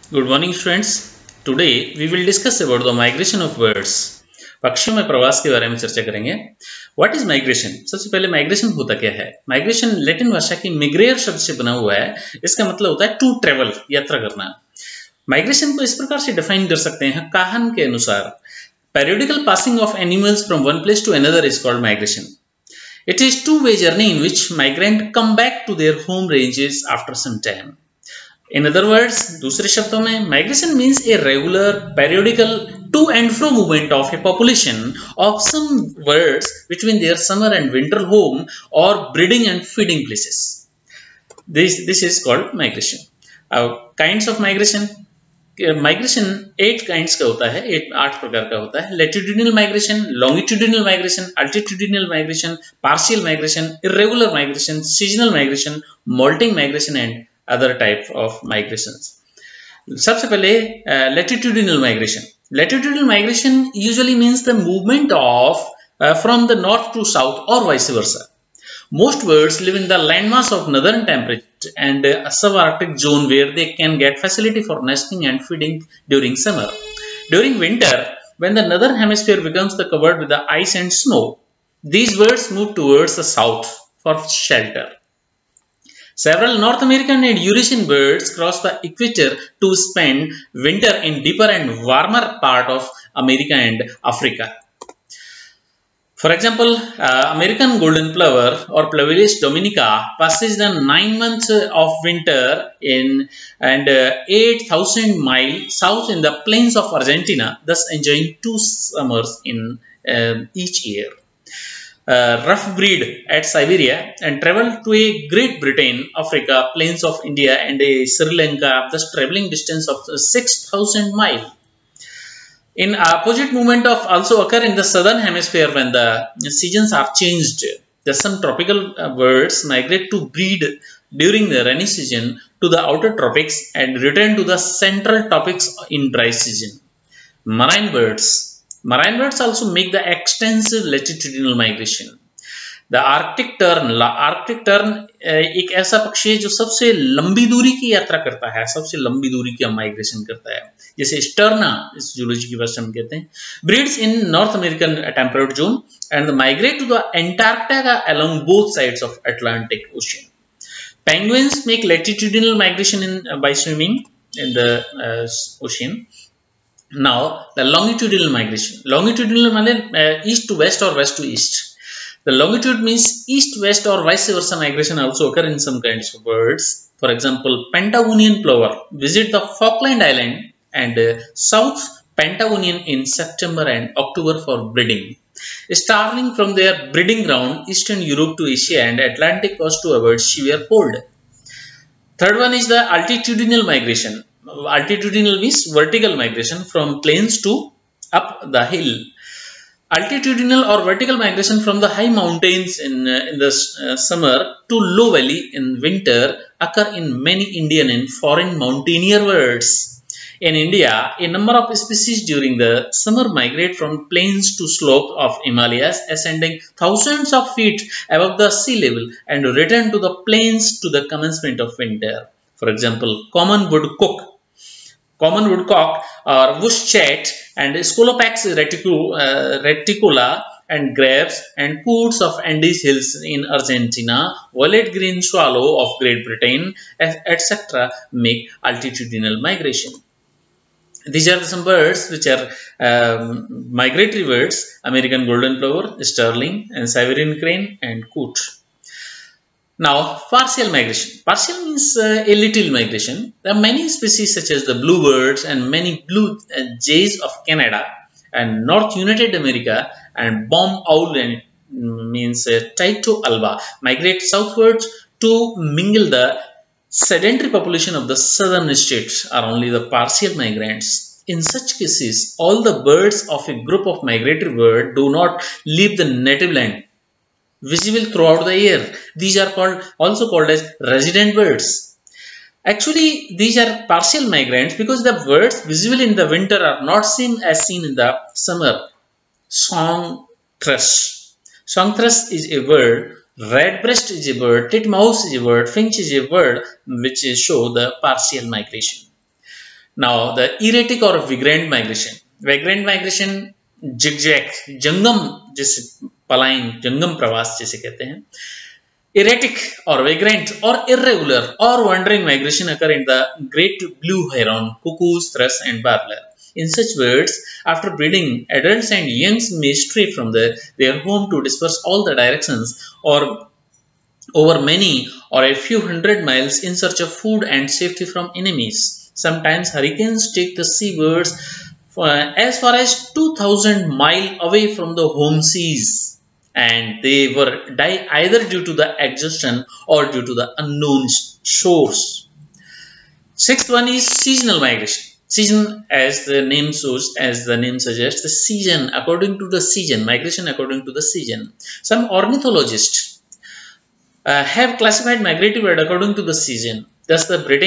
Good morning students. Today we will discuss about the migration of birds. पक्षियों में प्रवास के बारे में चर्चा करेंगे. What is migration? सबसे पहले माइग्रेशन होता क्या है? माइग्रेशन लैटिन भाषा की मिग्रेयर शब्द से बना हुआ है. इसका मतलब होता है टू ट्रेवल, यात्रा करना. माइग्रेशन को इस प्रकार से डिफाइन कर सकते हैं काहन के अनुसार. Periodical passing of animals from one place to another is called migration. It is two-way journey in which migrants come back to their home ranges after some time. In other words, दूसरे शब्दों में migration means a regular, periodical to and fro movement of a population of some birds between their summer and winter home or breeding and feeding places. This is called migration. Kinds of migration. Migration 8 kinds का होता है, 8 प्रकार का होता है. Latitudinal migration, longitudinal migration, altitudinal migration, partial migration, irregular migration, seasonal migration, molting migration and other type of migrations. सबसे पहले latitudinal migration. Latitudinal migration usually means the movement of from the north to south or vice versa. Most birds live in the landmass of northern temperate and subarctic zone where they can get facility for nesting and feeding during summer. During winter, when the northern hemisphere becomes covered with the ice and snow, these birds move towards the south for shelter. Several North American and Eurasian birds cross the equator to spend winter in deeper and warmer part of America and Africa. For example, American golden plover or Plovilus dominica passes the 9 months of winter in and 8,000 miles south in the plains of Argentina, thus enjoying 2 summers in each year. Rough breed at Siberia and travel to a Great Britain, Africa, plains of India and Sri Lanka, thus traveling distance of 6,000 miles. In opposite movement of also occur in the southern hemisphere when the seasons are changed. Some tropical birds migrate to breed during the rainy season to the outer tropics and return to the central tropics in dry season. Marine birds also make the extensive latitudinal migration. The Arctic tern एक ऐसा पक्षी है जो सबसे लंबी दूरी की यात्रा करता है, सबसे लंबी दूरी की माइग्रेशन करता है, जैसे स्टर्ना इस जूलॉजी की भाषा में कहते हैं. Breeds in North American temperate zone and migrate to the Antarctica along both sides of Atlantic Ocean. Penguins make latitudinal migration by swimming in the ocean. Now, the longitudinal migration. Longitudinal means east to west or west to east. The longitude means east-west or vice versa migration also occur in some kinds of birds. For example, Pentagonian plover visit the Falkland Island and South Pentagonian in September and October for breeding. Starling from their breeding ground Eastern Europe to Asia and Atlantic coast to avoid severe cold. Third one is the altitudinal migration. Altitudinal means vertical migration from plains to up the hill. Altitudinal or vertical migration from the high mountains in the summer to low valley in winter occur in many Indian and foreign mountaineer birds. In India, a number of species during the summer migrate from plains to slopes of Himalayas, ascending thousands of feet above the sea level and return to the plains to the commencement of winter. For example, common woodcock or wushchet and Scolopax reticula and grapes and coots of Andes Hills in Argentina, violet green swallow of Great Britain, etc. make altitudinal migration. These are some birds which are migratory birds: American golden plover, starling, and Siberian crane, and coot. Now, partial migration. Partial means a little migration. There are many species such as the bluebirds and many blue jays of Canada and North United America and bomb owl and means Tyto alba migrate southwards to mingle the sedentary population of the southern states are only the partial migrants. In such cases, all the birds of a group of migratory birds do not leave the native land, visible throughout the year. These are also called as resident birds. Actually, these are partial migrants because the birds visible in the winter are not seen as seen in the summer. Song thrush. Song thrush is a bird. Redbreast is a bird. Titmouse is a bird. Finch is a bird which show the partial migration. Now, the erratic or vagrant migration. Vagrant migration zigzag, जंगम जिसे पलायन, जंगम प्रवास जिसे कहते हैं. Erratic or vagrant or irregular or wandering migration occur in the great blue heron, cuckoos, thrush, and warbler. In such birds, after breeding, adults and youngs may stray from their home to disperse all the directions or over many or a few hundred miles in search of food and safety from enemies. Sometimes hurricanes take the seabirds as far as 2,000 miles away from the home seas, and they were die either due to the exhaustion or due to the unknown shores. Sixth one is seasonal migration. Season, as the name suggests, the season, according to the season, migration according to the season. Some ornithologists have classified migratory bird according to the season. Thus,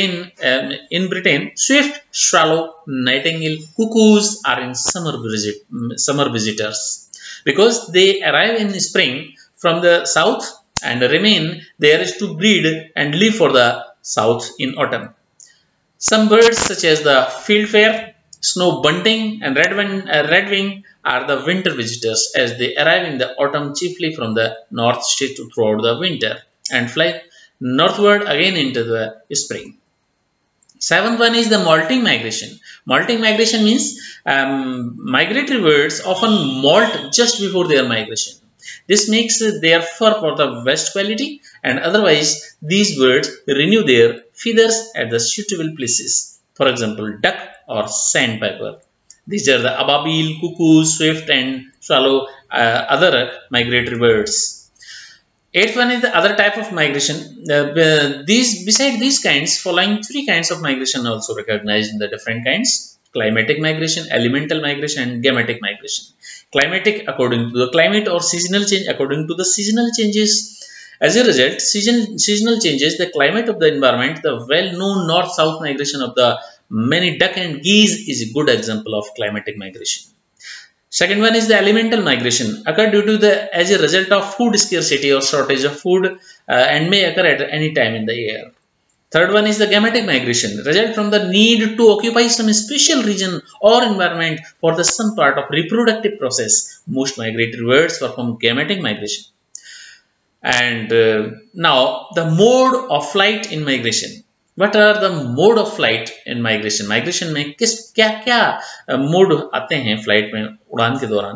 in Britain, swift, swallow, nightingale, cuckoos are in summer visitors because they arrive in spring from the south and remain there to breed and live for the south in autumn. Some birds such as the fieldfare, snow bunting, and redwing are the winter visitors as they arrive in the autumn chiefly from the north state throughout the winter and fly northward again into the spring. Seventh one is the molting migration. Molting migration means migratory birds often molt just before their migration. This makes their fur for the best quality, and otherwise these birds renew their feathers at the suitable places. For example, duck or sandpiper. These are the ababil, cuckoo, swift, and swallow, other migratory birds. Eighth one is the other type of migration. Beside these kinds, following three kinds of migration are also recognized in the different kinds: climatic migration, elemental migration, and gametic migration. Climatic according to the climate or seasonal change according to the seasonal changes. As a result, seasonal changes the climate of the environment. The well-known north-south migration of the many duck and geese is a good example of climatic migration. Second one is the elemental migration, occur due to as a result of food scarcity or shortage of food and may occur at any time in the year. Third one is the gametic migration, result from the need to occupy some special region or environment for some part of reproductive process. Most migratory birds perform gametic migration. And now the mode of flight in migration. What are the mode of flight in migration? Migration में क्या mode आते हैं flight में उड़ान के दौरान,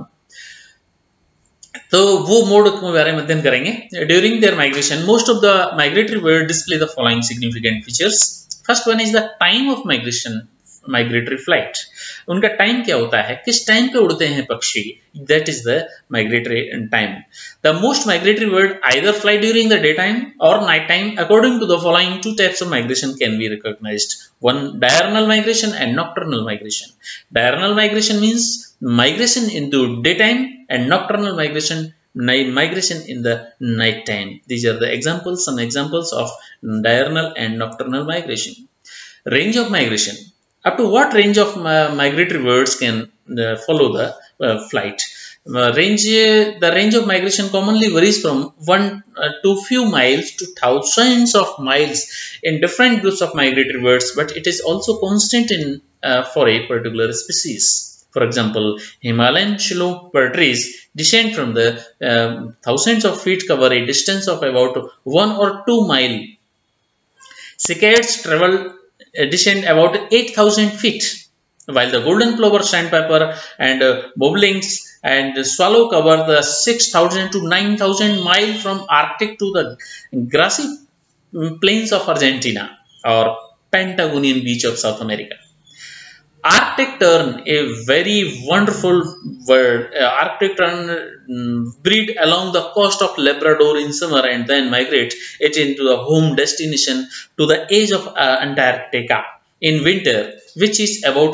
तो वो मोड के बारे में अध्ययन करेंगे. During their migration, most of the migratory birds display the following significant features. First one is the time of migratory flight. उनका टाइम क्या होता है, किस टाइम पे उड़ते हैं पक्षी, that is the migratory time. The most migratory bird either fly during the daytime or night time. According to the following, two types of migration can be recognized. One, diurnal migration and nocturnal migration. Diurnal migration means migration into daytime, and nocturnal migration in the night time. These are the examples, some examples of diurnal and nocturnal migration. Range of migration. Up to what range of migratory birds can follow the flight? The range of migration commonly varies from 1 to few miles to thousands of miles in different groups of migratory birds, but it is also constant for a particular species. For example, Himalayan shillong-bird trees descend from the thousands of feet, cover a distance of about 1 or 2 miles. Cicads descend about 8,000 feet, while the golden plover, sandpiper, and bobolinks and swallow cover the 6,000 to 9,000 miles from Arctic to the grassy plains of Argentina or Patagonian beach of South America. Arctic tern, a very wonderful bird. Arctic tern breed along the coast of Labrador in summer and then migrate it into the home destination to the edge of Antarctica in winter, which is about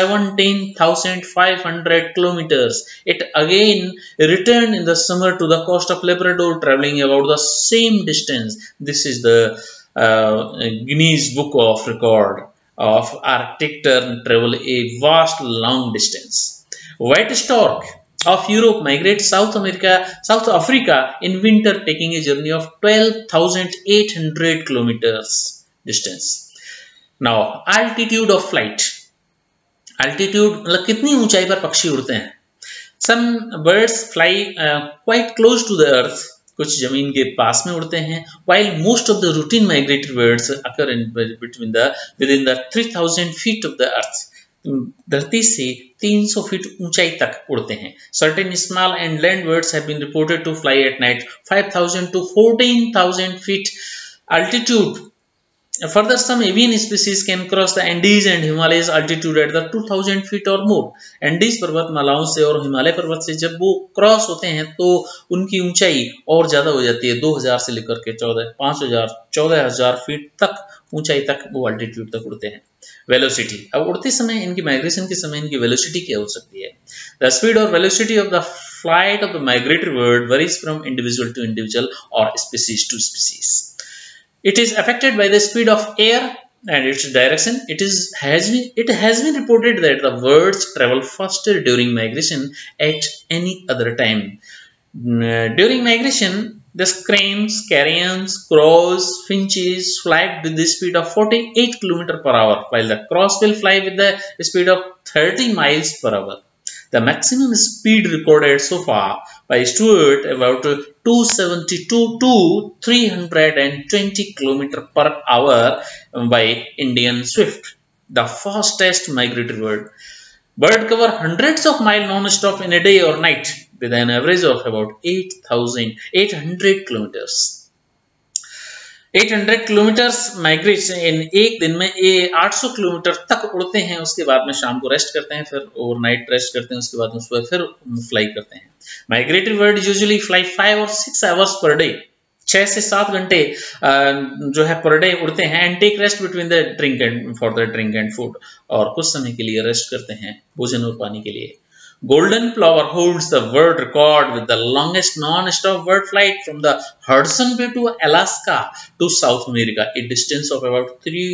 17,500 kilometers. It again returned in the summer to the coast of Labrador, traveling about the same distance. This is the Guinness Book of Record of Arctic tern travel a vast long distance. White stork of Europe migrates South Africa in winter, taking a journey of 12,800 kilometers distance. Now, altitude of flight. Altitude मतलब कितनी ऊंचाई पर पक्षी उड़ते हैं। Some birds fly quite close to the earth, कुछ जमीन के पास में उड़ते हैं, while most of the routine migratory birds occur in within the 3000 feet of the earth, धरती से 300 फीट ऊंचाई तक उड़ते हैं। Certain small and land birds have been reported to fly at night 5000 to 14000 feet altitude. Further, some avian species can cross the Andes and Himalayas altitude at the 2000 feet or more. Andes पर्वतमालाओं से और हिमालय पर्वत से जब वो cross होते हैं तो उनकी ऊंचाई और ज्यादा हो जाती है, 2000 से लेकर के 5000 14000 फीट तक ऊंचाई तक वो अल्टीट्यूड तक उड़ते हैं। वेलोसिटी, अब उड़ते समय इनकी माइग्रेशन के समय इनकी वेलोसिटी क्या हो सकती है। द स्पीड और velocity of the flight of the migratory bird varies from individual to individual और species to species. It is affected by the speed of air and its direction. It has been reported that the birds travel faster during migration at any other time. During migration, the cranes, carrions, crows, finches fly with the speed of 48 km per hour, while the crows will fly with the speed of 30 miles per hour. The maximum speed recorded so far by Stewart about 272 to 320 km per hour by Indian Swift, the fastest migratory bird. Bird cover hundreds of miles non-stop in a day or night with an average of about 800 kilometers. 800 kilometres migration in एक दिन में 800 kilometre तक उड़ते हैं, उसके बाद में शाम को रेस्ट करते हैं, फिर ओवरनाइट रेस्ट करते हैं, उसके बाद में सुबह फिर फ्लाई करते हैं। माइग्रेटरी बर्ड यूजुअली फ्लाई 5 और 6 आवर्स पर डे, 6 से 7 घंटे जो है पर डे उड़ते हैं। And take rest between the drink and for the drink and food, और कुछ समय के लिए रेस्ट करते हैं भोजन और पानी के लिए। Golden plover holds the world record with the longest non-stop bird flight from the Hudson Bay to Alaska to South America, a distance of about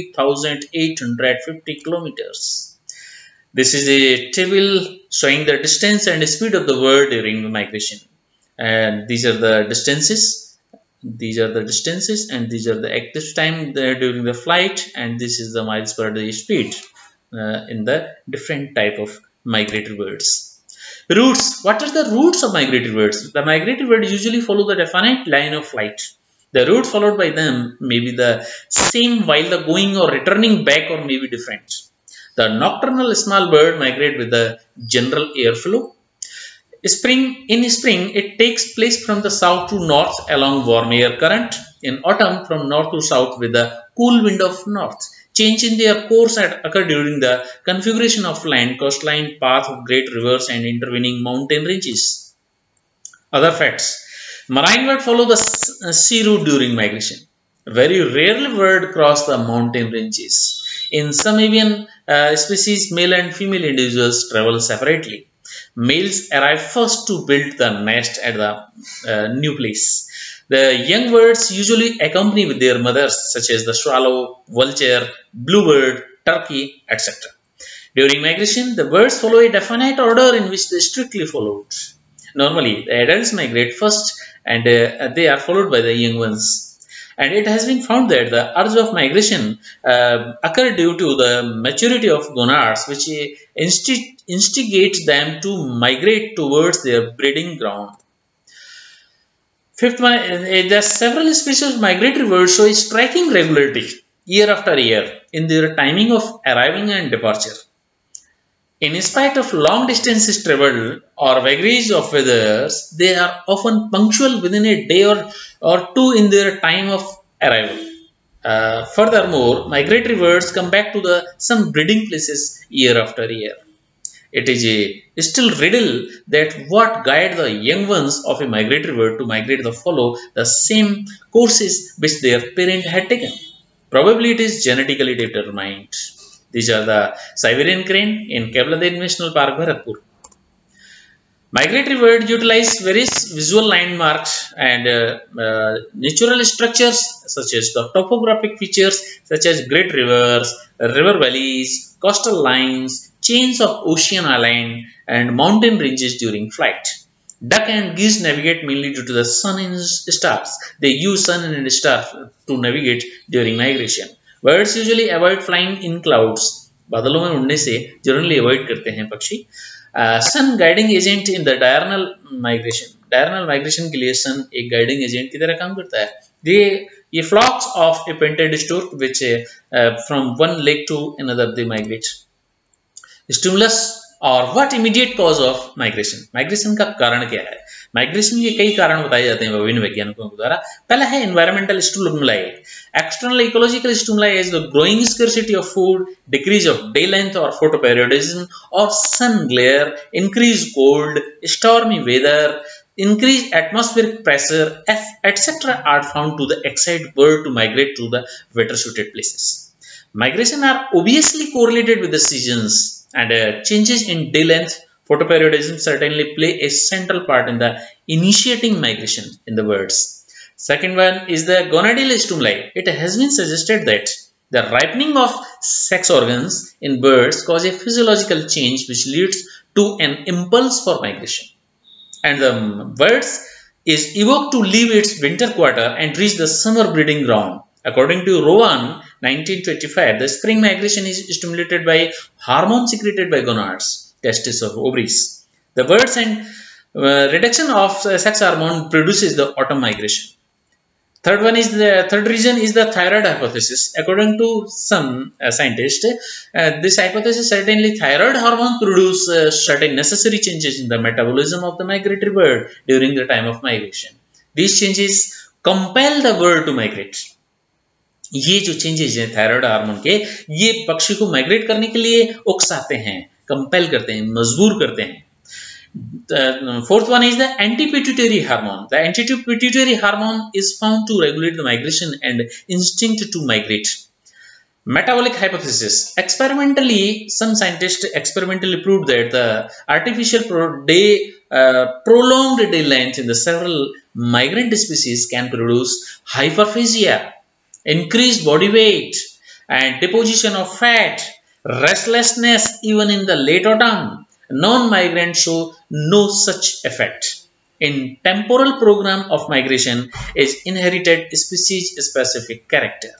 3,850 kilometers. This is a table showing the distance and speed of the bird during the migration. And these are the distances. These are the distances, and these are the active time during the flight, and this is the miles per day speed in the different type of migratory birds. Routes. What are the routes of migratory birds? The migratory birds usually follow the definite line of flight. The route followed by them may be the same while the going or returning back, or may be different. The nocturnal small bird migrate with the general airflow. In spring, it takes place from the south to north along warm air current. In autumn, from north to south with the cool wind of north. Change in their course occur during the configuration of land, coastline, path of great rivers and intervening mountain ranges. Other facts. Marine birds follow the sea route during migration. Very rarely birds cross the mountain ranges. In some avian species, male and female individuals travel separately. Males arrive first to build the nest at the new place. The young birds usually accompany with their mothers, such as the swallow, vulture, bluebird, turkey, etc. During migration, the birds follow a definite order in which they strictly followed. Normally, the adults migrate first, and they are followed by the young ones. And it has been found that the urge of migration occur due to the maturity of gonads, which instigates them to migrate towards their breeding ground. Fifth one, there are several species of migratory birds show a striking regularity year after year in their timing of arriving and departure. In spite of long distances traveled or vagaries of weathers, they are often punctual within a day or two in their time of arrival. Furthermore, migratory birds come back to some breeding places year after year. It is a still riddle that what guide the young ones of a migratory bird to migrate to follow the same courses which their parent had taken. Probably it is genetically determined. These are the Siberian crane in Kevladev National Park, Bharatpur. Migratory birds utilize various visual landmarks and natural structures such as the topographic features such as great rivers, river valleys, coastal lines, chains of ocean island and mountain ranges during flight. Duck and geese navigate mainly due to the sun and stars. They use sun and stars to navigate during migration. Birds usually avoid flying in clouds. बादलों में उड़ने से generally avoid करते हैं पक्षी। Sun guiding agent in the diurnal migration, diurnal migration के लिए सन एक गाइडिंग एजेंट की तरह काम करता है। ये flocks of a painted stork which from one lake to another they migrate. Stimulus और what immediate cause of migration, migration का कारण क्या है? माइग्रेशन के कई कारण बताए जाते हैं विभिन्न वैज्ञानिकों द्वारा। पहला है environmental stimuli, external ecological stimuli as the growing scarcity of food, decrease of day length और फोटोपेरियोडिज्म और sun glare, increase cold, stormy weather, increased atmospheric pressure, etc. are found to the excite bird to migrate to the better suited places. Migration are obviously correlated with the seasons and changes in day length. Photoperiodism certainly play a central part in the initiating migration in the birds. Second one is the gonadal stimuli. It has been suggested that the ripening of sex organs in birds cause a physiological change which leads to an impulse for migration. And the birds is evoked to leave its winter quarter and reach the summer breeding ground. According to Rowan, 1925, the spring migration is stimulated by hormones secreted by gonads, testes or ovaries. The birds and reduction of sex hormone produces the autumn migration. Third reason is the thyroid hypothesis. According to some scientists, this hypothesis certainly thyroid hormone produce certain necessary changes in the metabolism of the migratory bird during the time of migration. These changes compel the bird to migrate. ये जो changes हैं thyroid hormone के, ये पक्षी को migrate करने के लिए उकसाते हैं, कंपेल करते हैं, मजबूर करते हैं। The fourth one is the anti-pituitary hormone. The anti-pituitary hormone is found to regulate the migration and instinct to migrate. Metabolic hypothesis. Experimentally, some scientists experimentally proved that the artificial prolonged day length in the several migrant species can produce hyperphagia, increased body weight, and deposition of fat, restlessness even in the late autumn. Non-migrants show no such effect. In temporal program of migration is inherited species-specific character.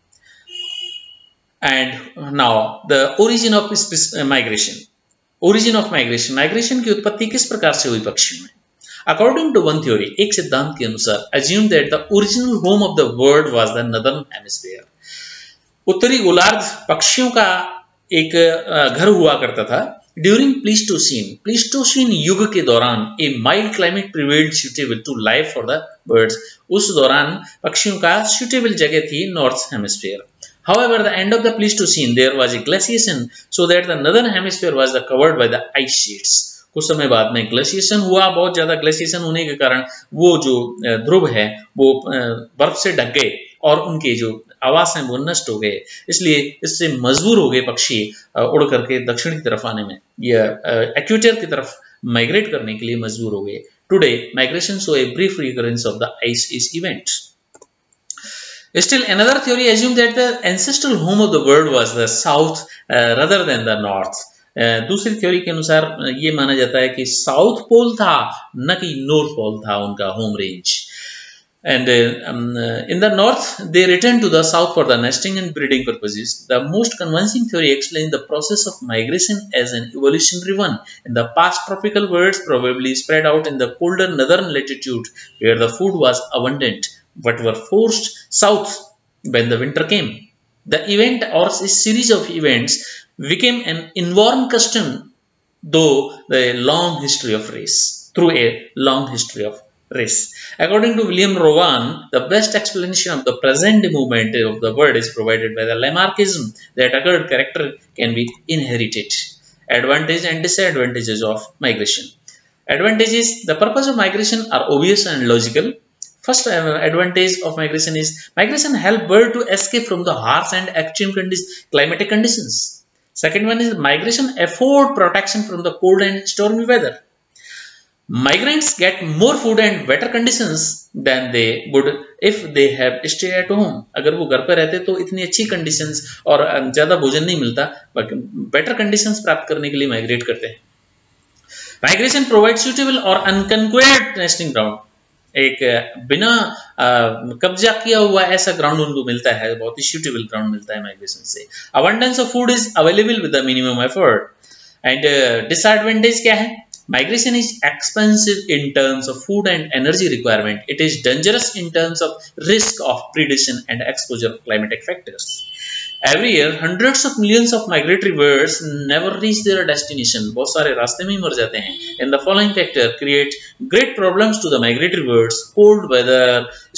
And now the origin of migration. Origin of migration. Migration की उत्पत्ति किस प्रकार से हुई पक्षियों में? According to one theory, एक सिद्धांत के अनुसार, assume that the original home of the bird was the northern hemisphere. उत्तरी गोलार्ध पक्षियों का एक घर हुआ करता था। During Pleistocene युग के दौरान a mild climate prevailed suitable to life for the birds. उस दौरान पक्षियों का suitable जगह थी north hemisphere. However, the end of the Pleistocene there was a glaciation so that the northern hemisphere was covered by the ice sheets. कुछ समय बाद में ग्लेशिएशन हुआ, बहुत ज्यादा ग्लेशिएशन होने के कारण वो जो ध्रुव है वो बर्फ से ढक गए और उनके जो आवास हैं वो नष्ट हो गए, इसलिए इससे मजबूर हो गए पक्षी उड़ करके दक्षिण की तरफ आने में, या इक्वेटर की तरफ माइग्रेट करने के लिए मजबूर हो गए। Today migration show a brief recurrence of the ice is event. Still another theory assumed that the ancestral home of the bird was the south rather than the north. दूसरी theory के अनुसार ये माना जाता है कि साउथ पोल था न कि नॉर्थ पोल था उनका home range. And in the north, they return to the south for the nesting and breeding purposes. The most convincing theory explains the process of migration as an evolutionary one. In the past, tropical birds probably spread out in the colder northern latitude where the food was abundant, but were forced south when the winter came. The event or a series of events became an inborn custom through a long history of race. According to William Rowan, the best explanation of the present movement of the bird is provided by the Lamarckism that occurred character can be inherited. Advantages and disadvantages of migration. Advantages: the purpose of migration are obvious and logical. First advantage of migration is migration help bird to escape from the harsh and extreme climatic conditions. Second one is migration afford protection from the cold and stormy weather. Migrants get more food and better conditions than they would if they have stay at home. अगर वो घर पर रहते तो इतनी अच्छी conditions और ज़्यादा भोजन नहीं मिलता, better conditions प्राप्त करने के लिए migrate करते हैं. Migration provides suitable or unconquered nesting ground. एक बिना कब्जा किया हुआ ऐसा ग्राउंड उनको मिलता है, बहुत ही सूटेबल ग्राउंड मिलता है माइग्रेशन से। Abundance of food is available with the minimum effort. And disadvantage क्या है? Migration is expensive in terms of food and energy requirement. It is dangerous in terms of risk of predation and exposure of climatic factors. Every year, hundreds of millions of migratory birds never reach their destination. बहुत सारे रास्ते में ही मर जाते हैं. And the following factor create great problems to the migratory birds: cold weather,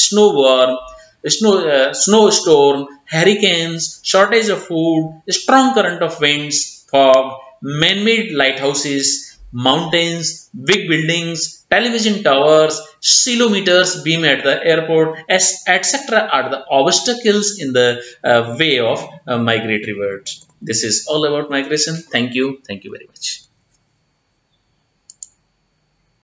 snowstorm, hurricanes, shortage of food, strong current of winds, fog, man-made lighthouses, mountains, big buildings, television towers, silometers beam at the airport, etc. are the obstacles in the way of migratory birds. This is all about migration. Thank you. Thank you very much.